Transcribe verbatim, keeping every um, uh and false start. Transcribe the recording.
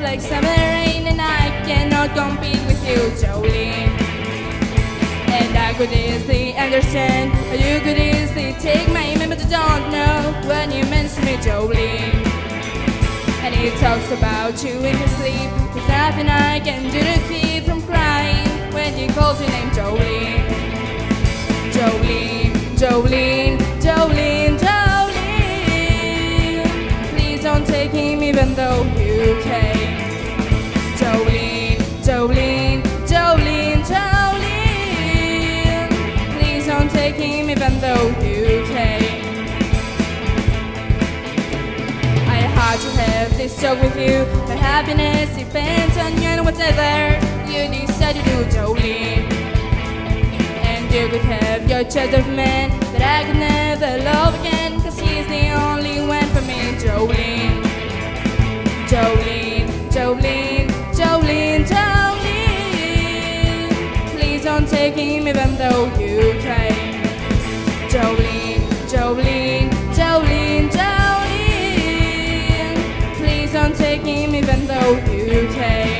like summer rain, and I cannot compete with you, Jolene. And I could easily understand how you could easily take my name, but you don't know when you mention me, Jolene. And he talks about you in his sleep. There's nothing I can do to keep from crying when he calls your name, Jolene. Jolene, Jolene, Jolene, Jolene. Please don't take him even though you can. Jolene, Jolene, Jolene, Jolene. Please don't take him even though you can. I had to have this talk with you. My happiness depends on you and whatever you decide to do, Jolene. And you could have your choice of man, but I could never love again, cause he's the only one for me, Jolene. Jolene, Jolene, Jolene, Jolene. Please don't take him even though you can. Jolene, Jolene, Jolene, Jolene. Please don't take him even though you can.